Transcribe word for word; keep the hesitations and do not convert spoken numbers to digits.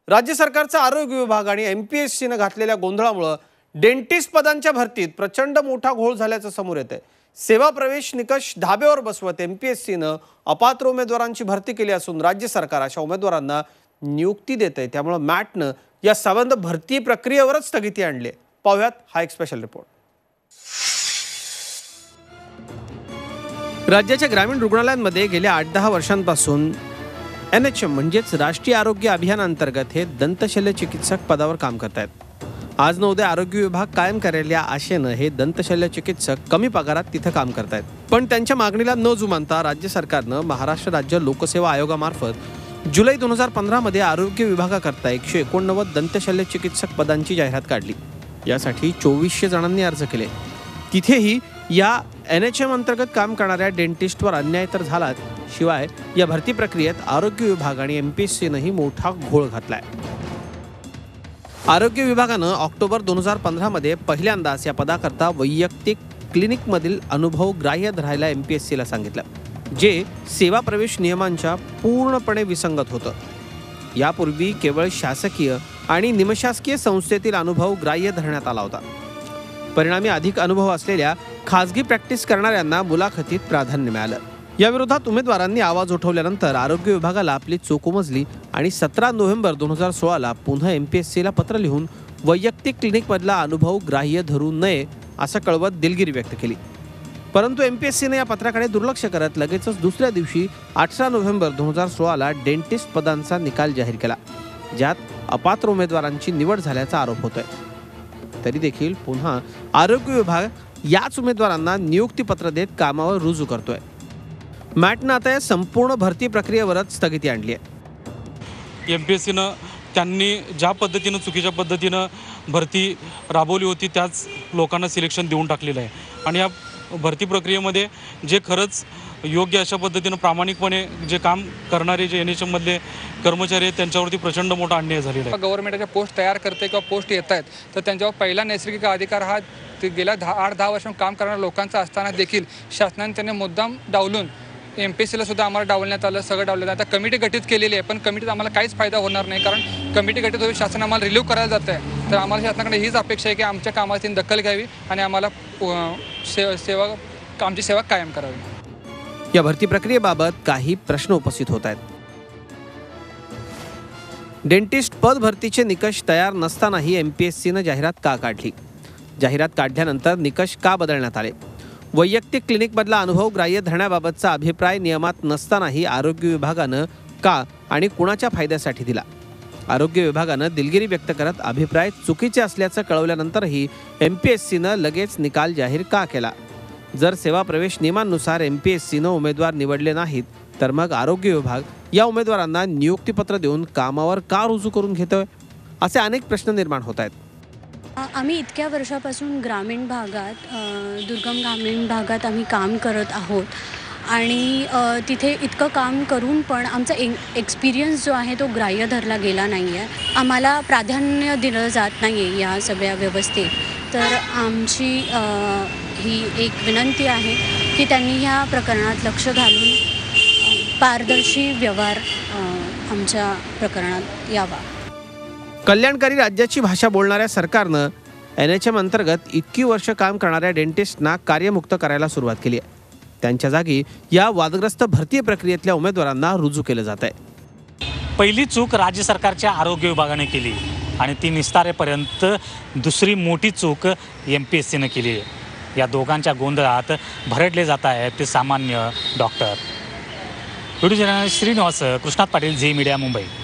राज्य सरकारचा आरोग्य विभाग आणि एमपीएससीने घातलेल्या गोंधळामुळे डेंटिस्ट पदांच्या भरतीत प्रचंड मोठा घोळ झाल्याचं समोर येतंय। सेवा प्रवेश निकष धाब्यावर बसवत एमपीएससीने अपात्र उमेदवारांची भरती केली असून राज्य सरकार अशा उमेदवारांना नियुक्ती देतंय। त्यामुळे मॅटने या संबंध भरती प्रक्रियेवरच स्थगिती आणली। पाहूयात हा एक स्पेशल रिपोर्ट। राज्याच्या ग्रामीण रुग्णालयांमध्ये गेल्या आठ दहा वर्षांपासून एन एच एम म्हणजेच राष्ट्रीय आरोग्य अभियान अंतर्गत हे दंतशल्य चिकित्सक पदावर काम करतायत। आज न उद्या आरोग्य विभाग कायम करेल या आशेनं हे दंतशल्य चिकित्सक कमी पगारात तिथे काम करतायत। पण त्यांच्या मागणीला न जुमानता राज्य सरकारनं महाराष्ट्र राज्य लोकसेवा आयोगामार्फत जुलै दोन हजार पंधरा मध्ये आरोग्य विभागाकरता एकशे एकोणनव्वद दंतशल्य चिकित्सक पदांची जाहिरात काढली। यासाठी चोवीसशे जणांनी अर्ज केले। तिथेही या एन एच एम अंतर्गत काम करणाऱ्या डेंटिस्टवर अन्याय तर झालाच, शिवाय या भरती प्रक्रियेत आरोग्य विभाग आणि एमपीएससीनेही मोठा घोळ घातलाय। आरोग्य विभागानं ऑक्टोबर दोन हजार पंधरा मध्ये पहिल्यांदाच या पदाकरता वैयक्तिक क्लिनिकमधील अनुभव ग्राह्य धरायला एमपीएससीला सांगितलं, जे सेवा प्रवेश नियमांच्या पूर्णपणे विसंगत होतं। यापूर्वी केवळ शासकीय आणि निमशासकीय संस्थेतील अनुभव ग्राह्य धरण्यात आला होता। परिणामी अधिक अनुभव असलेल्या खासगी प्रॅक्टिस करणाऱ्यांना मुलाखतीत प्राधान्य मिळालं। या विरोधात उमेदवारांनी आवाज उठवल्यानंतर आरोग्य विभागाला आपली चूक उमजली आणि सतरा नोव्हेंबर दोन हजार सोळाला पुन्हा एमपीएससीला पत्र लिहून वैयक्तिक क्लिनिकमधला अनुभव ग्राह्य धरू नये असं कळवत दिलगिरी व्यक्त केली। परंतु एमपीएससीने या पत्राकडे दुर्लक्ष करत लगेचच दुसऱ्या दिवशी अठरा नोव्हेंबर दोन हजार सोळाला डेंटिस्ट पदांचा निकाल जाहीर केला, ज्यात अपात्र उमेदवारांची निवड झाल्याचा आरोप होतोय। तरी देखील पुन्हा आरोग्य विभाग याच उमेदवारांना नियुक्तीपत्र देत कामावर रुजू करतोय। मॅटनं आता या संपूर्ण भरती प्रक्रियेवरच स्थगिती आणली आहे। एमपीएससीनं त्यांनी ज्या पद्धतीनं चुकीच्या पद्धतीनं भरती राबवली होती त्याच लोकांना सिलेक्शन देऊन टाकलेलं आहे आणि या भरती प्रक्रियेमध्ये जे खरंच योग्य अशा पद्धतीनं प्रामाणिकपणे जे काम करणारे जे एन एच एममधले कर्मचारी आहेत त्यांच्यावरती प्रचंड मोठा अन्याय झालेला आहे। गव्हर्नमेंटच्या पोस्ट तयार करते किंवा पोस्ट येत आहेत तर त्यांच्यावर पहिला नैसर्गिक अधिकार हा गेल्या दहा आठ दहा वर्षांपासून काम करणाऱ्या लोकांचा असताना देखील शासनाने त्यांनी मुद्दाम डावलून एम पी एस सीला सुद्धा आम्हाला डावलण्यात आलं, सगळं डावलं। आता कमिटी गठीत केलेली आहे, पण कमिटीत आम्हाला काहीच फायदा होणार नाही, कारण कमिटी गठीत होईल शासन आम्हाला रिलीव्ह करायला जातं आहे। तर आम्हाला शासनाकडे हीच अपेक्षा आहे की आमच्या कामाची दखल घ्यावी आणि आम्हाला से सेवा आमची सेवा कायम करावी। या भरती प्रक्रियेबाबत काही प्रश्न उपस्थित होत आहेत। डेंटिस्ट पद भरतीचे निकष तयार नसतानाही एमपीएससीने जाहिरात का काढली? जाहिरात काढल्यानंतर निकष का बदलण्यात आले? वैयक्तिक क्लिनिकमधला अनुभव ग्राह्य धरण्याबाबतचा अभिप्राय नियमात नसतानाही आरोग्य विभागानं का आणि कुणाच्या फायद्यासाठी दिला? आरोग्य विभागानं दिलगिरी व्यक्त करत अभिप्राय चुकीचे असल्याचं कळवल्यानंतरही एमपीएससीनं लगेच निकाल जाहीर का केला? जर सेवा प्रवेश नियमांनुसार एमपीएससीनं उमेदवार निवडले नाहीत तर मग आरोग्य विभाग या उमेदवारांना नियुक्तीपत्र देऊन कामावर का रुजू करून घेतोय? असे अनेक प्रश्न निर्माण होत आहेत। आम्ही इतक्या वर्षापासून ग्रामीण भागात दुर्गम ग्रामीण भागात आम्ही काम करत आहोत आणि तिथे इतकं काम करून पण आमचा ए एक्सपिरियन्स जो आहे तो ग्राह्य धरला गेला नाही आहे। आम्हाला प्राधान्य दिलं जात नाही आहे या सगळ्या व्यवस्थेत। तर आमची ही एक विनंती आहे की त्यांनी ह्या प्रकरणात लक्ष घालून पारदर्शी व्यवहार आमच्या प्रकरणात यावा। कल्याणकारी राज्याची भाषा बोलणाऱ्या सरकारनं एन एच एम अंतर्गत इतकी वर्ष काम करणाऱ्या डेंटिस्टना कार्यमुक्त करायला सुरुवात केली आहे। त्यांच्या जागी या वादग्रस्त भरती प्रक्रियेतल्या उमेदवारांना रुजू केलं जात आहे। पहिली चूक राज्य सरकारच्या आरोग्य विभागाने केली आणि ती निस्तारेपर्यंत दुसरी मोठी चूक एम पी एस सीने केली आहे। या दोघांच्या गोंधळात भरडले जात आहेत ते सामान्य doctor. Video journalist Shrinivas Krishnat Patil, Zee Media, Mumbai.